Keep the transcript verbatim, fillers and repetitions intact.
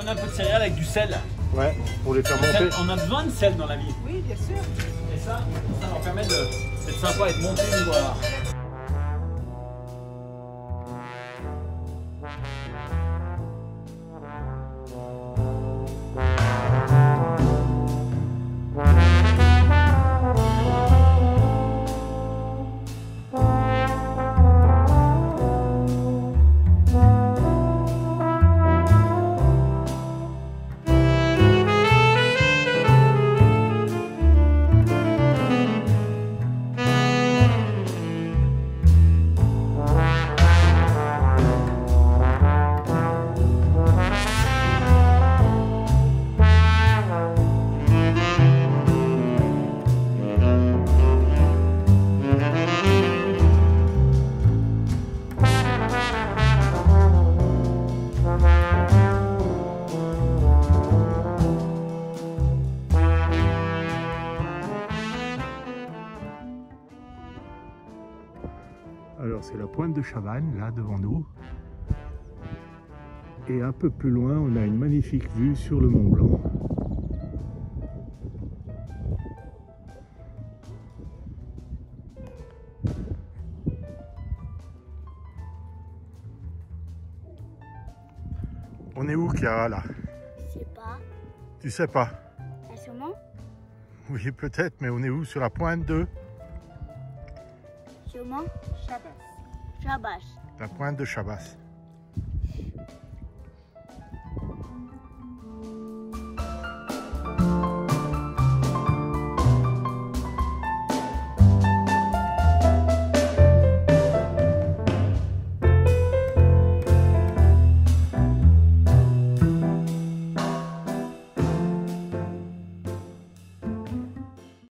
prendre un peu de céréales avec du sel. Ouais, pour les faire monter. On a besoin de sel dans la vie. Oui, bien sûr. Et ça, ça leur permet d'être sympa et de monter une boire. Alors c'est la pointe de Chavannes, là devant nous. Et un peu plus loin, on a une magnifique vue sur le Mont Blanc. On est où, Chiara, là? Je sais pas. Tu sais pas? Sûrement? Oui, peut-être, mais on est où? Sur la pointe de? Sûrement? Chabas. Chabas. La pointe de Chabas.